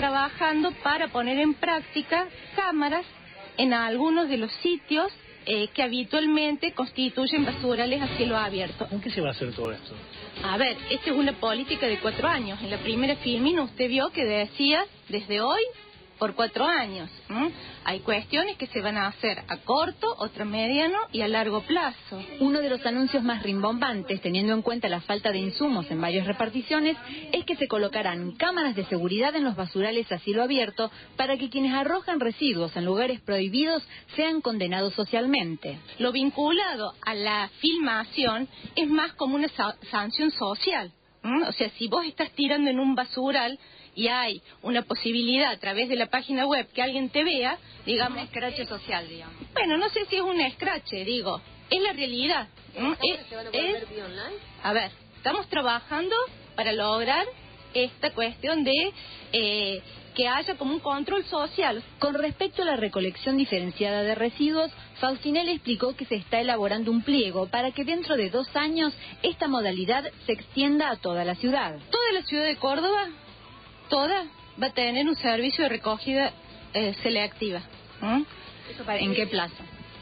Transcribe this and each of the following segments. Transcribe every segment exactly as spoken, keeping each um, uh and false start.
trabajando para poner en práctica cámaras en algunos de los sitios eh, que habitualmente constituyen basurales a cielo abierto. ¿Con qué se va a hacer todo esto? A ver, esta es una política de cuatro años. En la primera filmina usted vio que decía desde hoy por cuatro años. ¿Mm? Hay cuestiones que se van a hacer a corto, otro mediano y a largo plazo. Uno de los anuncios más rimbombantes, teniendo en cuenta la falta de insumos en varias reparticiones, es que se colocarán cámaras de seguridad en los basurales a cielo abierto para que quienes arrojan residuos en lugares prohibidos sean condenados socialmente. Lo vinculado a la filmación es más como una sa- sanción social. ¿Mm? O sea, si vos estás tirando en un basural y hay una posibilidad a través de la página web que alguien te vea, digamos... Un escrache social, digamos. Bueno, no sé si es un escrache, digo, es la realidad. ¿Mm? Es, se van a poder es, ver vía online? A ver, estamos trabajando para lograr esta cuestión de eh, que haya como un control social. Con respecto a la recolección diferenciada de residuos, Faustinelli explicó que se está elaborando un pliego para que dentro de dos años esta modalidad se extienda a toda la ciudad. Toda la ciudad de Córdoba, toda, va a tener un servicio de recogida eh, selectiva. ¿Mm? ¿Eso para, en qué plazo?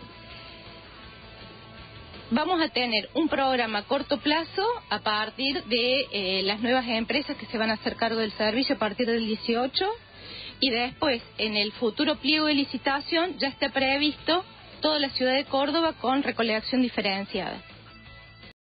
Vamos a tener un programa a corto plazo a partir de eh, las nuevas empresas que se van a hacer cargo del servicio a partir del dieciocho, y después en el futuro pliego de licitación ya está previsto toda la ciudad de Córdoba con recolección diferenciada.